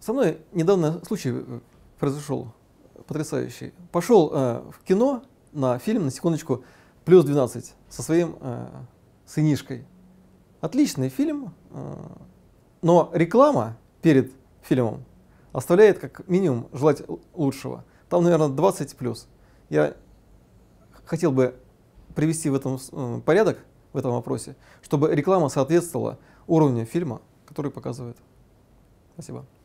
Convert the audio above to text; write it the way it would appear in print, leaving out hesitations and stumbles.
Со мной недавно случай произошел потрясающий. Пошел в кино на фильм, на секундочку, «Плюс 12» со своим сынишкой. Отличный фильм, но реклама перед фильмом оставляет как минимум желать лучшего. Там, наверное, 20+. Я хотел бы привести в этом порядок, в этом вопросе, чтобы реклама соответствовала уровню фильма, который показывает. Спасибо.